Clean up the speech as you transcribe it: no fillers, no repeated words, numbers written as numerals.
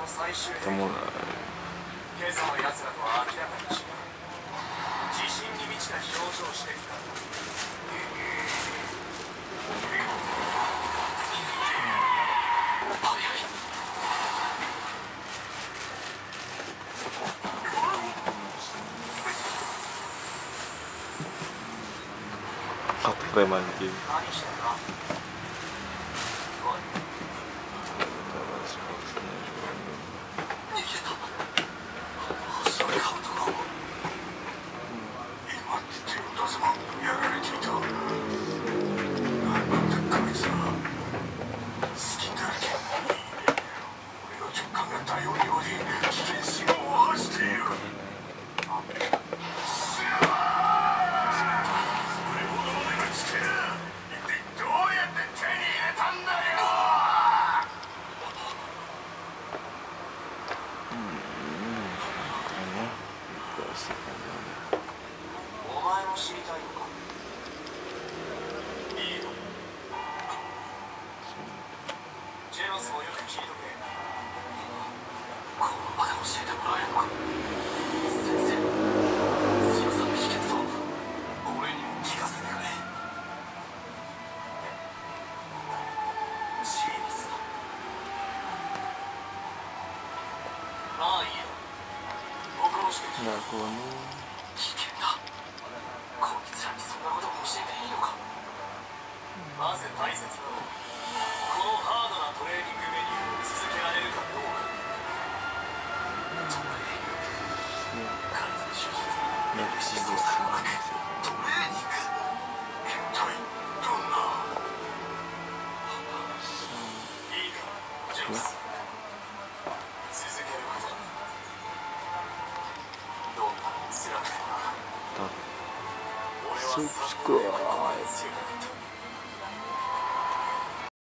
ともない。 今朝の奴らとは明らかに違う。自信に満ちた表情をしていた。 あとで満金。 何してんだ。お前も知りたいのか。いいよ。ジェノスもよく聞いとけ。この場で教えてもらえるのか。先生、強さの秘訣を俺にも聞かせてくれ。ジーニスだ。まあいいよ。僕もしてなるほどね。 危険だ。こいつらにそんなことを教えていいのか。まず大切なのはこのハードなトレーニングメニューを続けられるかどうか。トレーニング、完全手術、思想作を書くトレーニング。一体どんな。いいかジョース、続けることだ。どんなに辛くても俺はそっちか。 サポートが強かった。